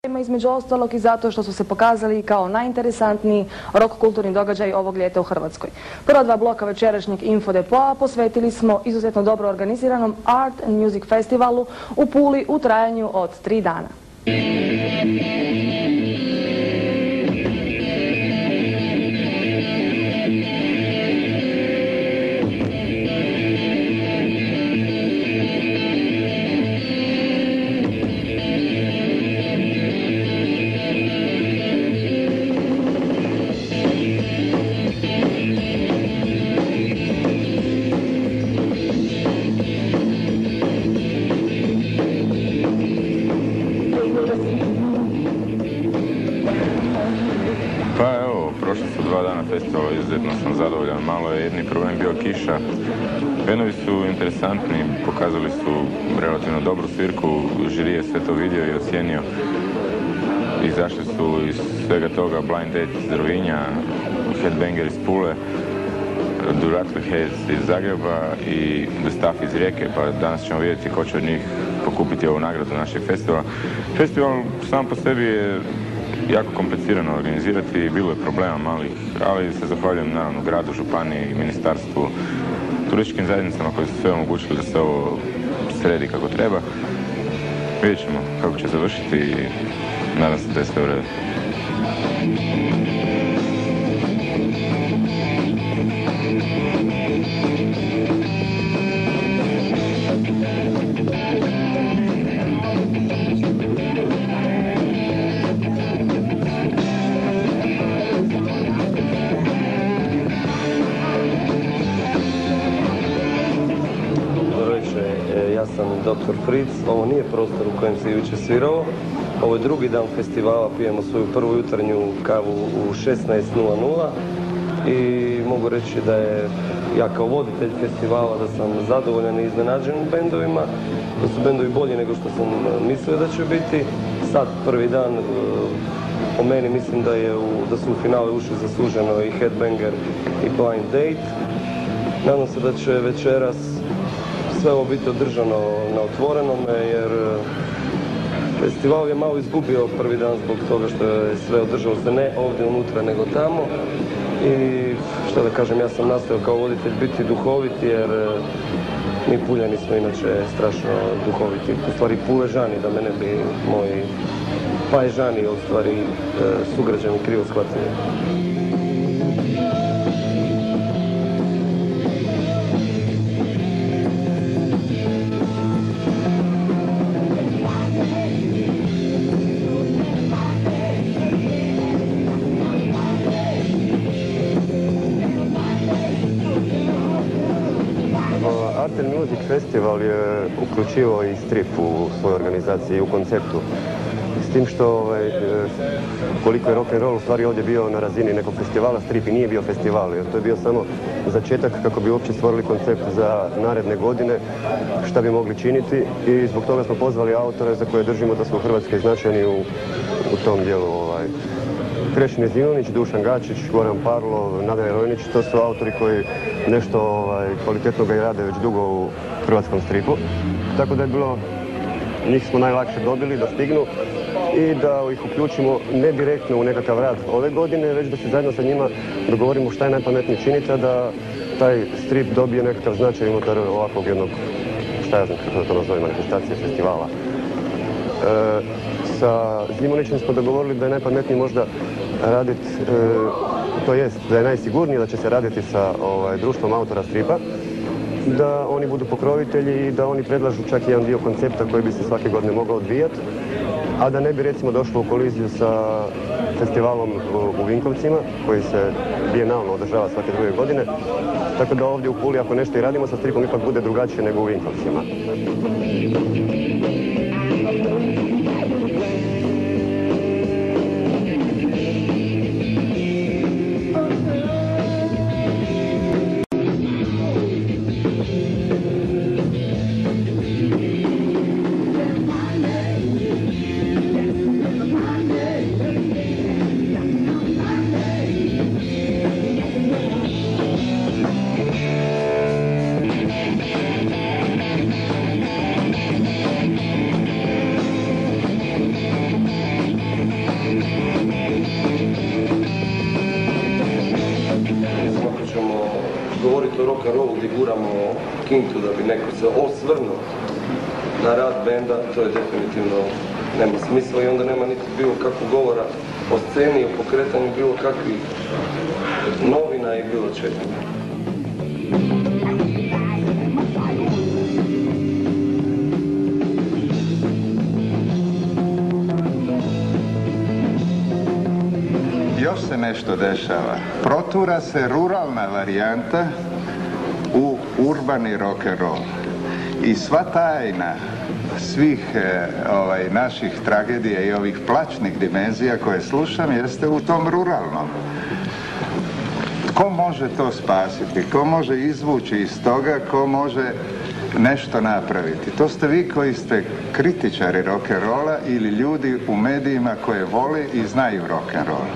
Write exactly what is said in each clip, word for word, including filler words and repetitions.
Između ostalog i zato što su se pokazali kao najinteresantniji rock kulturni događaj ovog ljeta u Hrvatskoj. Prva dva bloka večerašnjeg Info Depoa posvetili smo izuzetno dobro organiziranom Art and Music Festivalu u Puli u trajanju od tri dana. Pa evo, prošli su dva dana festivala, izuzetno sam zadovoljan. Malo je jedni problem bio kiša. Bendovi su interesantni, pokazali su relativno dobru svirku, žiri je sve to vidio i ocijenio. Izašli su iz svega toga Blind Date iz Rovinja, Headbanger iz Pule, The Rattleheads iz Zagreba i The Stuff iz Rijeke, pa danas ćemo vidjeti ko će od njih pokupiti ovu nagradu našeg festivala. Festival sam po sebi je jako komplicirano organizirati, bilo je problema malih, ali se zahvaljujem naravno gradu, županiji i ministarstvu, turističkim zajednicama koji su sve omogućili da se ovo sredi kako treba. Vidjet ćemo kako će završiti i nadam se da je sve u redu. Ja sam doktor Fritz, ovo nije prostor u kojem se jučer svirao. Ovo je drugi dan festivala, pijemo svoju prvu jutarnju kavu u šesnaest nula nula i mogu reći da je, ja kao voditelj festivala, da sam zadovoljan i iznenađen bendovima, da su bendovi bolji nego što sam mislio da će biti. Sad, prvi dan, po meni mislim da, je u, da su u finale ušli zasluženo i Headbanger i Blind Date. Nadam se da će večeras sve ovo biti održano na otvorenome, jer festival je malo izgubio prvi dan zbog toga što je sve održalo se ne ovdje unutra nego tamo. I što da kažem, ja sam nastojao kao voditelj biti duhovit, jer mi Puljani smo inače strašno duhoviti. U stvari Puležani, da mene bi moji Paježani, u stvari sugrađani krivo shvatili. Art and Music Festival je uključivao i strip u svojoj organizaciji, u konceptu. S tim što, ovaj, koliko je rock'n'roll u stvari ovdje bio na razini nekog festivala, strip i nije bio festival, jer to je bio samo začetak kako bi uopće stvorili koncept za naredne godine, šta bi mogli činiti, i zbog toga smo pozvali autore za koje držimo da su u Hrvatskoj značajni u, u tom dijelu. Ovaj. Krešimir Zimunić, Dušan Gačić, Goran Parlov, Nadja Rojnić, to su autori koji nešto ovaj, kvalitetno ga i rade već dugo u hrvatskom stripu. Tako da je bilo, njih smo najlakše dobili da stignu i da ih uključimo ne direktno u nekakav rad ove godine, već da se zajedno sa njima dogovorimo šta je najpametnije činiti, a da taj strip dobije nekakav značaj unutar ovakvog jednog, šta ja znam kako da to nazove, manifestacije, festivala. E, sa Zimunićem smo dogovorili da je najpametnije možda raditi, e, to jest da je najsigurnije da će se raditi sa ovaj, društvom autora stripa, da oni budu pokrovitelji i da oni predlažu čak jedan dio koncepta koji bi se svake godine mogao odvijati, a da ne bi recimo došlo u koliziju sa festivalom u, u Vinkovcima, koji se bijenalno održava svake druge godine. Tako da ovdje u Puli, ako nešto i radimo sa stripom, ipak bude drugačije nego u Vinkovcima. guramo kintu da bi neko se osvrnuo na rad benda, to je definitivno nema smisla i onda nema niti bilo kakvog govora o sceni, o pokretanju bilo kakvih novina i bilo čega. Još se nešto dešava. Protura se ruralna varijanta u urbani rock and roll. I sva tajna svih e, ovaj, naših tragedija i ovih plaćnih dimenzija koje slušam jeste u tom ruralnom. Ko može to spasiti? Ko može izvući iz toga? Ko može nešto napraviti? To ste vi koji ste kritičari rock'n'rolla ili ljudi u medijima koje vole i znaju rock'n'roll.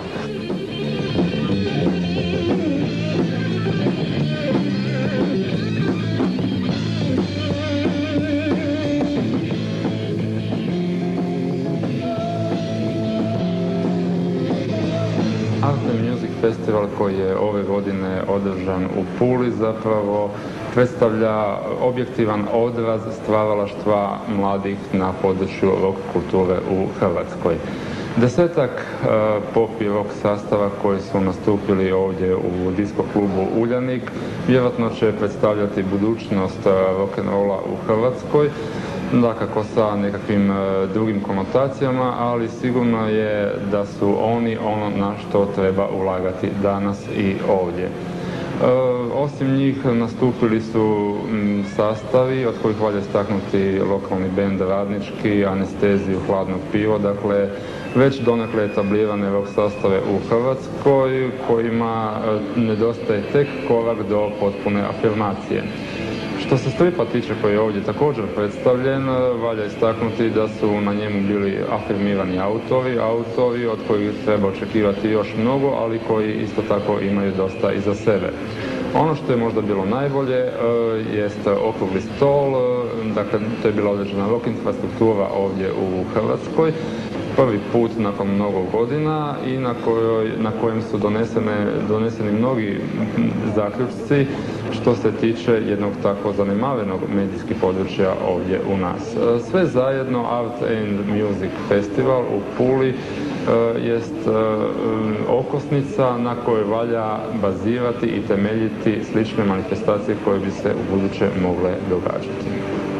Festival koji je ove godine održan u Puli zapravo predstavlja objektivan odraz stvaralaštva mladih na području rock kulture u Hrvatskoj. Desetak uh, pop i rock sastava koji su nastupili ovdje u disko klubu Uljanik vjerojatno će predstavljati budućnost uh, rock'n'rolla u Hrvatskoj. Dakako sa nekakvim e, drugim konotacijama, ali sigurno je da su oni ono na što treba ulagati danas i ovdje. E, osim njih nastupili su m, sastavi od kojih valja istaknuti lokalni bend Radnički, Anesteziju, Hladnog pivo, dakle već donekle etablirane rock sastave u Hrvatskoj kojima e, nedostaje tek korak do potpune afirmacije. Što se stripa tiče koji je ovdje također predstavljen, valja istaknuti da su na njemu bili afirmirani autori, autori od kojih treba očekivati još mnogo, ali koji isto tako imaju dosta iza sebe. Ono što je možda bilo najbolje e, jest okrugli stol, dakle to je bila određena rock infrastruktura ovdje u Hrvatskoj. Prvi put nakon mnogo godina i na, kojoj, na kojem su donesene, doneseni mnogi zaključci što se tiče jednog tako zanemarenog medijskih područja ovdje u nas. Sve zajedno Art and Music Festival u Puli jest okosnica na kojoj valja bazirati i temeljiti slične manifestacije koje bi se u buduće mogle događati.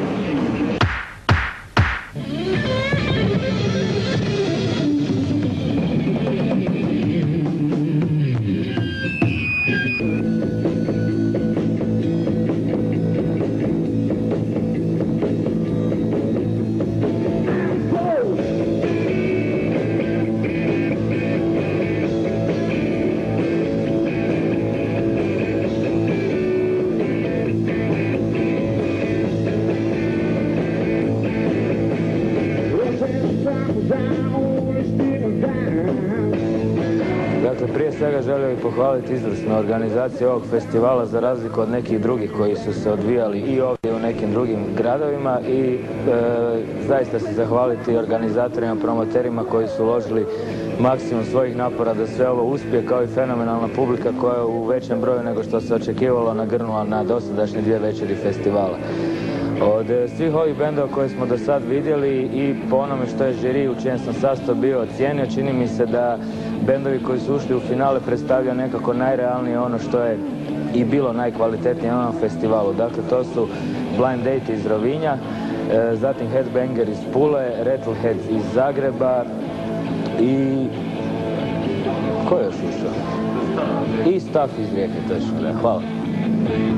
Dakle, prije svega želio bih pohvaliti izvrsnu organizaciju ovog festivala za razliku od nekih drugih koji su se odvijali i ovdje u nekim drugim gradovima i e, zaista se zahvaliti organizatorima, promoterima koji su uložili maksimum svojih napora da sve ovo uspije, kao i fenomenalna publika koja je u većem broju nego što se očekivalo nagrnula na dosadašnje dvije večeri festivala. Od svih ovih bendova koje smo do sad vidjeli i po onome što je žiri u čijem sam sastavu bio ocijenio, čini mi se da bendovi koji su ušli u finale predstavljaju nekako najrealnije ono što je i bilo najkvalitetnije na onom festivalu. Dakle, to su Blind Date iz Rovinja, zatim Headbanger iz Pule, Rattleheads iz Zagreba i... ko je još ušao? I Staff iz Rijeke, točno, da. Hvala.